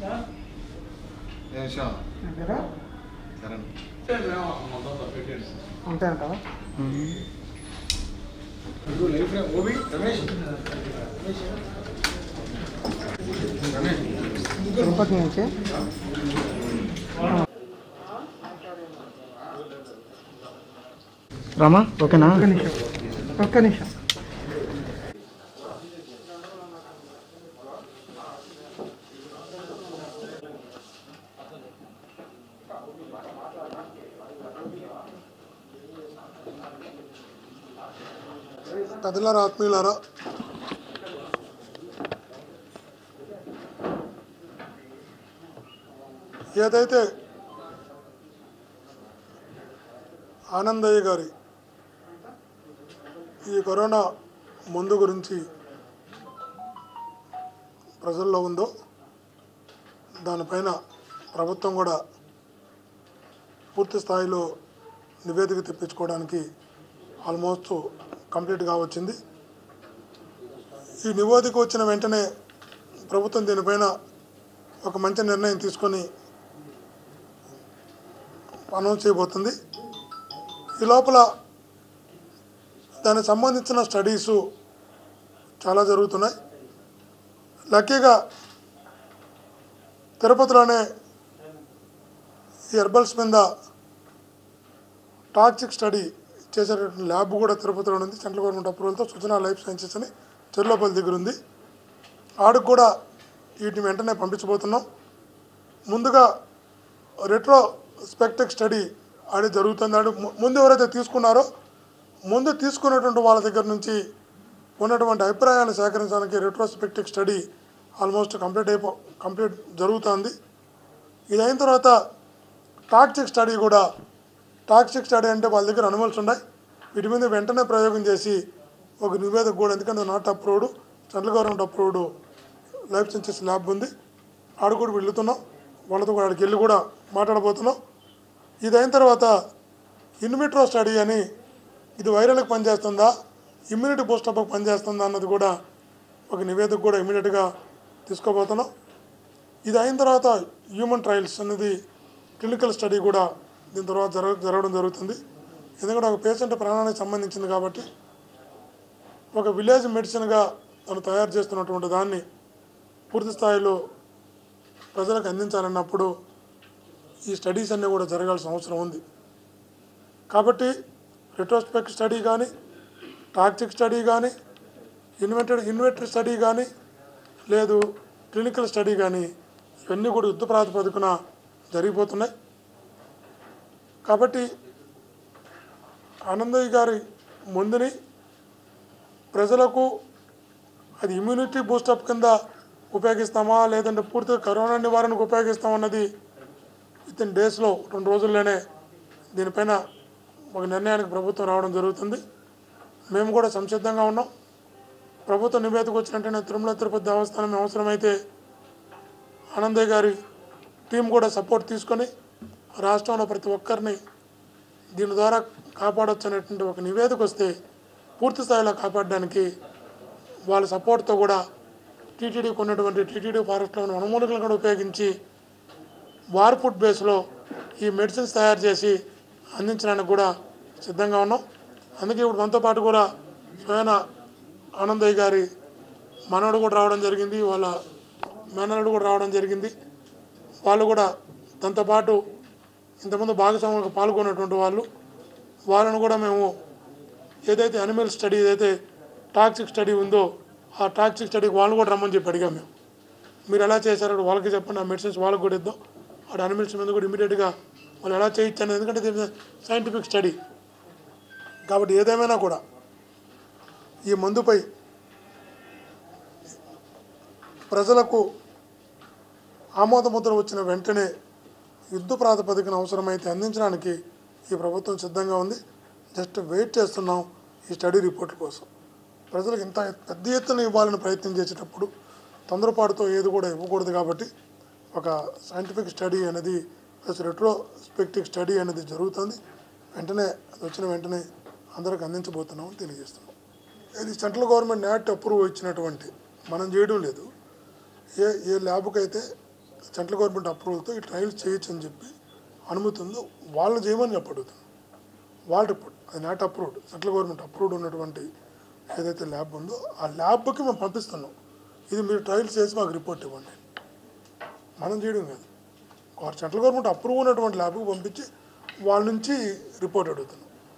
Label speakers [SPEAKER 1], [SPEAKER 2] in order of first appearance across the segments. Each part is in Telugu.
[SPEAKER 1] అంతేనంటావా? తిరుపతి నుంచి రామా, ఓకేనా? ఒక్క నిమిషం.
[SPEAKER 2] పెద్దలారా, ఆత్మీయులారా, ఏదైతే ఆనందయ్య గారి ఈ కరోనా మందు గురించి ప్రజల్లో ఉందో దానిపైన ప్రభుత్వం కూడా పూర్తి స్థాయిలో నివేదిక తెప్పించుకోవడానికి ఆల్మోస్ట్ కంప్లీట్గా వచ్చింది. ఈ నివేదిక వచ్చిన వెంటనే ప్రభుత్వం దీనిపైన ఒక మంచి నిర్ణయం తీసుకొని అనౌన్స్ చేయబోతుంది. ఈ లోపల దానికి సంబంధించిన స్టడీసు చాలా జరుగుతున్నాయి. లక్కీగా తిరుపతిలోనే ఈ హెర్బల్స్ మీద టాక్సిక్ స్టడీ చేసేటటువంటి ల్యాబ్ కూడా తిరుపతిలో ఉంది. సెంట్రల్ గవర్నమెంట్ అప్రూవల్తో సుజనా లైఫ్ సైన్సెస్ అని చెర్లోపల్లి దగ్గర ఉంది. ఆడికి కూడా వీటిని వెంటనే పంపించబోతున్నాం. ముందుగా రెట్రోస్పెక్టివ్ స్టడీ ఆడి జరుగుతుంది. ఆడు ముందు ఎవరైతే తీసుకున్నారో ముందు తీసుకున్నటువంటి వాళ్ళ దగ్గర నుంచి ఉన్నటువంటి అభిప్రాయాలు సేకరించడానికి రెట్రోస్పెక్టివ్ స్టడీ ఆల్మోస్ట్ కంప్లీట్ జరుగుతుంది. ఇది అయిన తర్వాత టాక్సిక్ స్టడీ కూడా, టాక్సిక్ స్టడీ అంటే వాళ్ళ దగ్గర అనిమల్స్ ఉన్నాయి, వీటి మీద వెంటనే ప్రయోగం చేసి ఒక నివేదిక కూడా, ఎందుకంటే not approved central government approved life sciences lab ఉంది, ఆడ కూడా వెళుతున్నాం. వాళ్ళతో కూడా ఆడికి వెళ్ళి కూడా మాట్లాడబోతున్నాం. ఇది అయిన తర్వాత ఇన్విట్రో స్టడీ అని, ఇది వైరల్కి పనిచేస్తుందా, ఇమ్యూనిటీ బూస్టప్కి పనిచేస్తుందా అన్నది కూడా ఒక నివేదిక కూడా ఇమీడియట్గా తీసుకోబోతున్నాం. ఇది అయిన తర్వాత హ్యూమన్ ట్రయల్స్ అనేది క్లినికల్ స్టడీ కూడా దీని తర్వాత జరగడం జరుగుతుంది. ఎందుకంటే ఒక పేషెంట్ ప్రాణానికి సంబంధించింది కాబట్టి ఒక విలేజ్ మెడిసిన్గా తను తయారు చేస్తున్నటువంటి దాన్ని పూర్తి స్థాయిలో ప్రజలకు అందించాలన్నప్పుడు ఈ స్టడీస్ అన్నీ కూడా జరగాల్సిన అవసరం ఉంది. కాబట్టి రెట్రోస్పెక్ట్ స్టడీ కానీ, టాక్సిక్ స్టడీ కానీ, ఇన్వెటర్ స్టడీ కానీ, లేదు క్లినికల్ స్టడీ కానీ, ఇవన్నీ కూడా యుద్ధ ప్రాతిపదికన జరిగిపోతున్నాయి. కాబట్టి ఆనందయ్య గారి ముందుని ప్రజలకు అది ఇమ్యూనిటీ బూస్టప్ కింద ఉపయోగిస్తామా, లేదంటే పూర్తిగా కరోనా నివారణకు ఉపయోగిస్తామన్నది వితిన్ డేస్లో 2 రోజుల్లోనే దీనిపైన ఒక నిర్ణయానికి ప్రభుత్వం రావడం జరుగుతుంది. మేము కూడా సంసిద్ధంగా ఉన్నాం. ప్రభుత్వ నివేదిక వచ్చినట్టే తిరుమల తిరుపతి దేవస్థానం అవసరమైతే ఆనందయ్య గారి టీం కూడా సపోర్ట్ తీసుకొని రాష్ట్రంలో ప్రతి ఒక్కరిని దీని ద్వారా కాపాడవచ్చు అనేటువంటి ఒక నివేదిక వస్తే పూర్తి స్థాయిలో కాపాడడానికి వాళ్ళ సపోర్ట్తో కూడా టీటీడీకి ఉన్నటువంటి టీటీడీ ఫారెస్ట్లో ఉన్న వనమూలికలను కూడా ఉపయోగించి వార్ ఫుడ్ బేస్లో ఈ మెడిసిన్స్ తయారు చేసి అందించడానికి కూడా సిద్ధంగా ఉన్నాం. అందుకే ఇప్పుడు మనతో పాటు కూడా స్వయాన ఆనందయ్య గారి మనవడు కూడా రావడం జరిగింది, వాళ్ళ మేనల్లుడు కూడా రావడం జరిగింది. వాళ్ళు కూడా దాంతోపాటు ఇంతకుముందు భాగస్వాములకు పాల్గొన్నటువంటి వాళ్ళను కూడా మేము ఏదైతే అనిమల్ స్టడీ, ఏదైతే టాక్సిక్ స్టడీ ఉందో ఆ టాక్సిక్ స్టడీకి వాళ్ళు కూడా రమ్మని చెప్పి అడిగాం. మీరు ఎలా చేశారో వాళ్ళకి చెప్పండి, ఆ మెడిసిన్స్ వాళ్ళకి కూడా ఇద్దాం. ఆ అనిమల్స్ మీద కూడా ఇమీడియట్గా వాళ్ళు ఎలా చేయొచ్చాను, ఎందుకంటే ఇది సైంటిఫిక్ స్టడీ కాబట్టి ఏదేమైనా కూడా ఈ మందుపై ప్రజలకు ఆమోదముద్ర వచ్చిన వెంటనే యుద్ధ ప్రాతిపదికన అవసరమైతే అందించడానికి ఈ ప్రభుత్వం సిద్ధంగా ఉంది. జస్ట్ వెయిట్ చేస్తున్నాం ఈ స్టడీ రిపోర్ట్ల కోసం. ప్రజలకు ఇంత పెద్ద ఎత్తున ఇవ్వాలని ప్రయత్నం చేసేటప్పుడు తొందరపాటుతో ఏది కూడా ఇవ్వకూడదు. కాబట్టి ఒక సైంటిఫిక్ స్టడీ అనేది ప్లస్ రెట్రోస్పెక్టివ్ స్టడీ అనేది జరుగుతుంది. వెంటనే అది వచ్చిన వెంటనే అందరికి అందించబోతున్నామని తెలియజేస్తున్నాం. ఇది సెంట్రల్ గవర్నమెంట్ నాట్ అప్రూవ్ ఇచ్చినటువంటి, మనం చేయడం లేదు. ఏ ల్యాబ్కి అయితే సెంట్రల్ గవర్నమెంట్ అప్రూవల్తో ఈ ట్రయల్స్ చేయొచ్చు అని చెప్పి అనుమతి ఉందో వాళ్ళని చేయమని చెప్పడుగుతుంది. వాళ్ళ రిపోర్ట్ అది not approved, central government approved ఉన్నటువంటి ఏదైతే ల్యాబ్ ఉందో ఆ ల్యాబ్కి మేము పంపిస్తున్నాం. ఇది మీరు ట్రయల్స్ చేసి మాకు రిపోర్ట్ ఇవ్వండి. మనం చేయడం కాదు, సెంట్రల్ గవర్నమెంట్ అప్రూవ్ ఉన్నటువంటి ల్యాబ్కి పంపించి వాళ్ళ నుంచి రిపోర్ట్ అడుగుతున్నాం.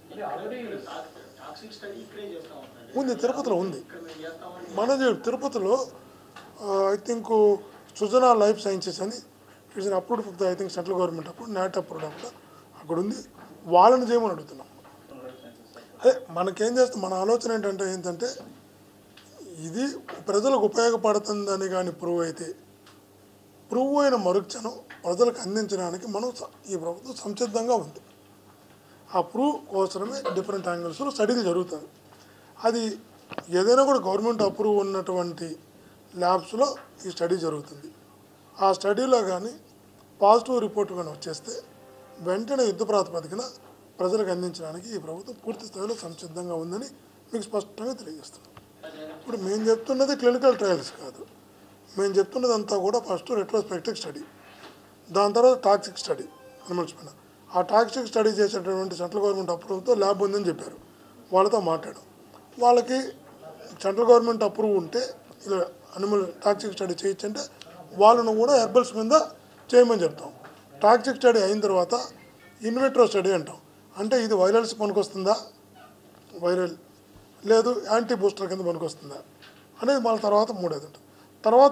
[SPEAKER 2] ఉంది, తిరుపతిలో ఉంది. మన తిరుపతిలో I think Srujana life sciences అని it's approved for I think central government approve, not approved అప్పుడు అక్కడ ఉంది. వాళ్ళని చేయమని అడుగుతున్నాం. అదే మనకేం చేస్తాం, మన ఆలోచన ఏంటంటే ఇది ప్రజలకు ఉపయోగపడుతుందని కానీ ప్రూవ్ అయితే, ప్రూవ్ అయిన మరుక్షణం ప్రజలకు అందించడానికి మనం ఈ ప్రభుత్వం సంసిద్ధంగా ఉంది. ఆ ప్రూవ్ కోసమే డిఫరెంట్ యాంగిల్స్లో స్టడీలు జరుగుతుంది. అది ఏదైనా కూడా గవర్నమెంట్ అప్రూవ్ ఉన్నటువంటి ల్యాబ్స్లో ఈ స్టడీ జరుగుతుంది. ఆ స్టడీలో కానీ పాజిటివ్ రిపోర్ట్ కానీ వచ్చేస్తే వెంటనే యుద్ధ ప్రాతిపదికన ప్రజలకు అందించడానికి ఈ ప్రభుత్వం పూర్తి స్థాయిలో సంసిద్ధంగా ఉందని మీకు స్పష్టంగా తెలియజేస్తున్నాం. ఇప్పుడు మేము చెప్తున్నది క్లినికల్ ట్రయల్స్ కాదు, మేము చెప్తున్నది అంతా కూడా ఫస్ట్ రెట్రోస్పెక్టివ్ స్టడీ, దాని తర్వాత టాక్సిక్ స్టడీ అనిమల్స్ పైన. ఆ టాక్సిక్ స్టడీ చేసేటటువంటి సెంట్రల్ గవర్నమెంట్ అప్రూవ్తో ల్యాబ్ ఉందని చెప్పారు. వాళ్ళతో మాట్లాడాం. వాళ్ళకి సెంట్రల్ గవర్నమెంట్ అప్రూవ్ ఉంటే ఇలా అనిమల్ టాక్సిక్ స్టడీ చేయొచ్చంటే వాళ్ళను కూడా హెర్బల్స్ మీద చేయమని చెప్తాం. టాక్సిక్ స్టడీ అయిన తర్వాత ఇన్విట్రో స్టడీ అంటాం. అంటే ఇది వైరల్స్ పనికొస్తుందా, వైరల్ లేదు యాంటీ బూస్టర్ కింద పనికొస్తుందా అనేది మన తర్వాత మూడేది ఉంటుంది. తర్వాత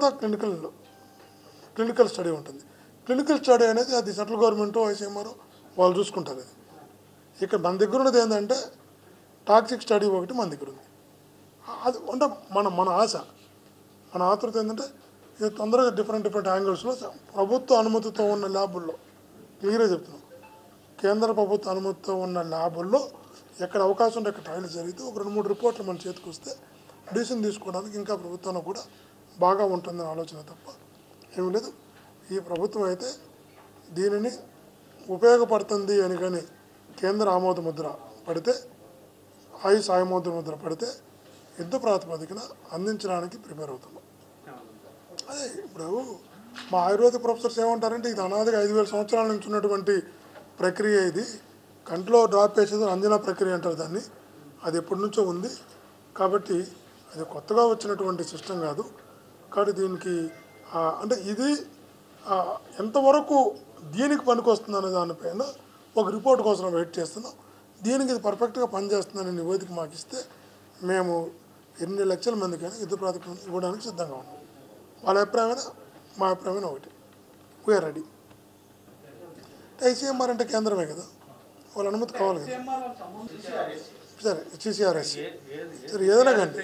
[SPEAKER 2] క్లినికల్ స్టడీ ఉంటుంది. క్లినికల్ స్టడీ అనేది అది సెంట్రల్ గవర్నమెంట్ ఐసీఎంఆర్ వాళ్ళు చూసుకుంటారు. అది ఇక్కడ మన దగ్గర ఉన్నది ఏంటంటే టాక్సిక్ స్టడీ ఒకటి మన దగ్గర ఉంది. అది అంటే మన ఆశ, మన ఆతృత ఏంటంటే ఇది తొందరగా డిఫరెంట్ యాంగిల్స్లో ప్రభుత్వ అనుమతితో ఉన్న ల్యాబుల్లో క్లియర్గా చెప్తున్నాం. కేంద్ర ప్రభుత్వ అనుమతితో ఉన్న ల్యాబుల్లో ఎక్కడ అవకాశం ఉంటే అక్కడ ట్రయల్స్ జరిగితే ఒక 2-3 రిపోర్ట్లు మన చేతికి వస్తే డిసిషన్ తీసుకోవడానికి ఇంకా ప్రభుత్వంలో కూడా బాగా ఉంటుందని ఆలోచన తప్ప ఏమీ లేదు. ఈ ప్రభుత్వం అయితే దీనిని ఉపయోగపడుతుంది అని కానీ కేంద్ర ఆమోద ముద్ర పడితే, ఆయుష్ ఆమోద ముద్ర పడితే యుద్ధ ప్రాతిపదికన అందించడానికి ప్రిపేర్ అవుతున్నాం. అదే ఇప్పుడు మా ఆయుర్వేద ప్రొఫెసర్స్ ఏమంటారంటే ఇది అనాదిగా 5,000 సంవత్సరాల నుంచి ఉన్నటువంటి ప్రక్రియ, ఇది కంట్లో డ్రాప్ వేసేది అంజనా ప్రక్రియ అంటారు దాన్ని. అది ఎప్పటి నుంచో ఉంది కాబట్టి అది కొత్తగా వచ్చినటువంటి సిస్టమ్ కాదు. కాబట్టి దీనికి అంటే ఇది ఎంతవరకు దీనికి పనికొస్తుంది అనే దానిపైన ఒక రిపోర్ట్ కోసం వెయిట్ చేస్తున్నాం. దీనికి ఇది పర్ఫెక్ట్గా పనిచేస్తుందని నివేదిక మాకు ఇస్తే మేము ఎన్ని లక్షల మందికైనా యుద్ధ ప్రాతిపదికన ఇవ్వడానికి సిద్ధంగా ఉన్నాం. వాళ్ళ అభిప్రాయమైనా మా అభిప్రాయమైనా ఒకటి, వీఆర్ రెడీ. ఐసీఎంఆర్ అంటే కేంద్రమే కదా, వాళ్ళ అనుమతి కావాలి కదా. సరే సిసిఆర్ఎస్ సరే ఏదైనా కానీ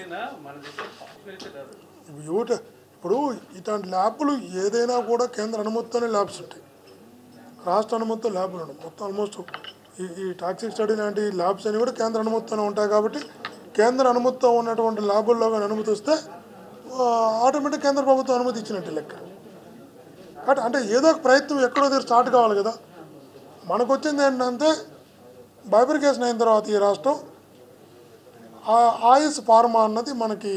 [SPEAKER 2] ఇప్పుడు ఇట్లాంటి ల్యాబ్లు ఏదైనా కూడా కేంద్ర అనుమతితోనే ల్యాబ్స్ ఉంటాయి, రాష్ట్ర అనుమతితో ల్యాబ్లు ఉండవు. మొత్తం ఆల్మోస్ట్ ఈ టాక్సిక్ స్టడీ లాంటి ల్యాబ్స్ అని కూడా కేంద్ర అనుమతితోనే ఉంటాయి. కాబట్టి కేంద్ర అనుమతితో ఉన్నటువంటి ల్యాబుల్లో కానీ అనుమతి వస్తే ఆటోమేటిక్ కేంద్ర ప్రభుత్వం అనుమతి ఇచ్చినట్టు లెక్క. కాబట్టి అంటే ఏదో ఒక ప్రయత్నం ఎక్కడో దగ్గర స్టార్ట్ కావాలి కదా. మనకు వచ్చింది ఏంటంటే బైఫర్కేషన్ అయిన తర్వాత ఈ రాష్ట్రం ఆయుష్ ఫార్మా అన్నది మనకి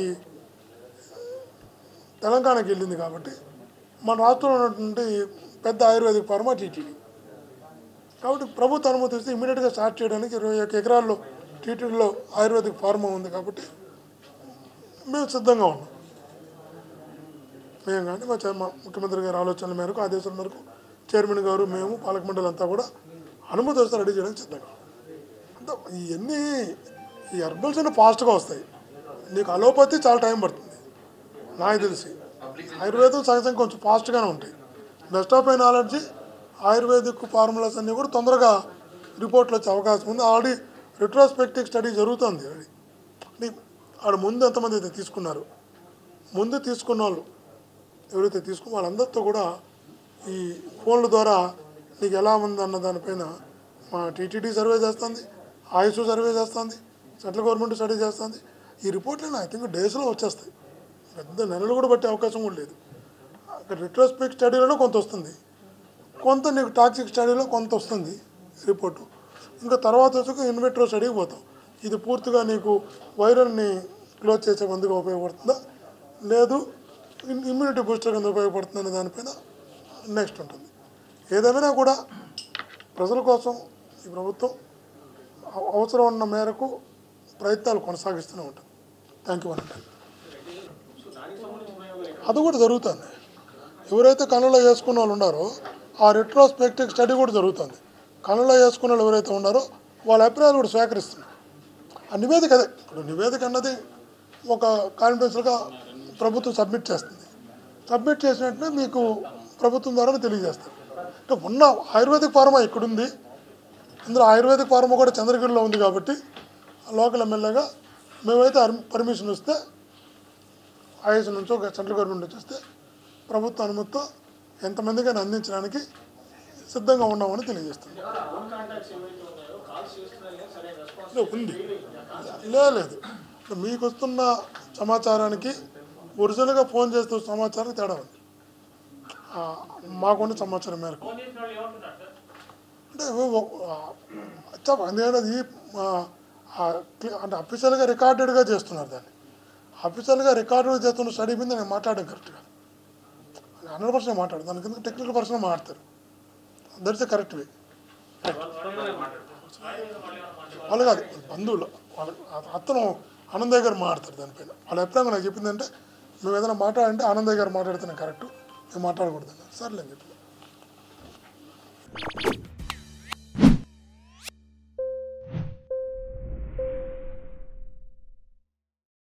[SPEAKER 2] తెలంగాణకి వెళ్ళింది. కాబట్టి మన రాష్ట్రంలో ఉన్నటువంటి పెద్ద ఆయుర్వేదిక్ ఫార్మా టీటీడీ. కాబట్టి ప్రభుత్వ అనుమతి ఇస్తే ఇమీడియట్గా స్టార్ట్ చేయడానికి 21 ఎకరాల్లో టీటీడీలో ఆయుర్వేదిక్ ఫార్మా ఉంది. కాబట్టి మేము సిద్ధంగా ఉన్నాం. మేము కానీ మా ముఖ్యమంత్రి గారి ఆలోచనల మేరకు, ఆదేశాల మేరకు చైర్మన్ గారు, మేము, పాలక మండలి అంతా కూడా అనుమతి వస్తే రెడీ చేయడానికి సిద్ధంగా. అంటే ఇవన్నీ ఈ హెర్బల్స్ అన్నీ ఫాస్ట్గా వస్తాయి. నీకు అలోపతి చాలా టైం పడుతుంది నాకు తెలిసి. ఆయుర్వేదం సహజంగా కొంచెం ఫాస్ట్గానే ఉంటాయి. Best of my knowledge ayurvedic formulas అన్నీ కూడా తొందరగా రిపోర్ట్లు వచ్చే అవకాశం ఉంది. ఆల్రెడీ రెట్రోస్పెక్టివ్ స్టడీ జరుగుతుంది. అంటే ఆడ ముందు ఎంతమంది అయితే తీసుకున్నారు, ముందు తీసుకున్న వాళ్ళు ఎవరైతే తీసుకున్న వాళ్ళందరితో కూడా ఈ ఫోన్ల ద్వారా నీకు ఎలా ఉంది అన్న దానిపైన మా టీటీడీ సర్వే చేస్తుంది, ఆయుష్ సర్వే చేస్తుంది, సెంట్రల్ గవర్నమెంట్ స్టడీ చేస్తుంది. ఈ రిపోర్ట్లను ఐ థింక్ డేస్లో వచ్చేస్తాయి. పెద్ద నెలలు కూడా పట్టే అవకాశం కూడా లేదు. అక్కడ రెట్రోస్పెక్ట్ స్టడీలలో కొంత వస్తుంది, కొంత నీకు టాక్సిక్ స్టడీలో కొంత వస్తుంది రిపోర్టు. ఇంకా తర్వాత వచ్చాక ఇన్విట్రో స్టడీకి పోతాం. ఇది పూర్తిగా నీకు వైరల్ని క్లోజ్ చేసే మందుగా ఉపయోగపడుతుందా, లేదు ఇమ్యూనిటీ బూస్టర్ కింద ఉపయోగపడుతుంది అనే దానిపైన నెక్స్ట్ ఉంటుంది. ఏదేమైనా కూడా ప్రజల కోసం ఈ ప్రభుత్వం అవసరం ఉన్న మేరకు ప్రయత్నాలు కొనసాగిస్తూనే ఉంటుంది. థ్యాంక్ యూ అనండి. అది కూడా జరుగుతుంది. ఎవరైతే కళ్ళలో వేసుకున్న వాళ్ళు ఉన్నారో ఆ రెట్రోస్పెక్టివ్ స్టడీ కూడా జరుగుతుంది. కళ్ళలో వేసుకున్న వాళ్ళు ఎవరైతే ఉన్నారో వాళ్ళ అభిప్రాయాలు కూడా స్వీకరిస్తున్నారు. ఆ నివేదిక అదే. ఇప్పుడు నివేదిక అన్నది ఒక కాన్ఫిడెన్షియల్గా ప్రభుత్వం సబ్మిట్ చేస్తుంది. సబ్మిట్ చేసిన వెంటనే మీకు ప్రభుత్వం ద్వారా తెలియజేస్తారు. అంటే ఉన్న ఆయుర్వేదిక్ ఫార్మా ఇక్కడుంది, ఇందులో ఆయుర్వేదిక్ ఫార్మా కూడా చంద్రగిరిలో ఉంది కాబట్టి లోకల్ ఎమ్మెల్యేగా మేమైతే పర్మిషన్ ఇస్తే ఐఎస్ నుంచో సెంట్రల్ గవర్నమెంట్ నుంచి వస్తే ప్రభుత్వ అనుమతితో ఎంతమందికైనా అందించడానికి సిద్ధంగా ఉన్నామని తెలియజేస్తుంది. ఉంది లేదు మీకు వస్తున్న సమాచారానికి ఒరిజినల్గా ఫోన్ చేస్తున్న సమాచారానికి తేడా ఉంది. మాకున్న సమాచారం మేరకు అంటే అందుకని అది అంటే అఫీషియల్గా రికార్డెడ్గా చేస్తున్నారు. దాన్ని అఫీషియల్గా రికార్డెడ్ చేస్తున్న స్టడీ మీద నేను మాట్లాడడం కరెక్ట్ కాదు. 100% మాట్లాడు, దాని కింద టెక్నికల్ పర్సన్ మాట్లాడతారు. That's a correct way. వాళ్ళు కాదు బంధువులు, వాళ్ళ అతను ఆనందయ్య గారు మాట్లాడతారు దానిపైన. వాళ్ళ అభిప్రాయం నాకు చెప్పిందంటే మేము ఏదైనా మాట్లాడంటే ఆనందయ్య గారు మాట్లాడితేనే కరెక్ట్, మేము మాట్లాడకూడదు. సర్లేని చెప్పి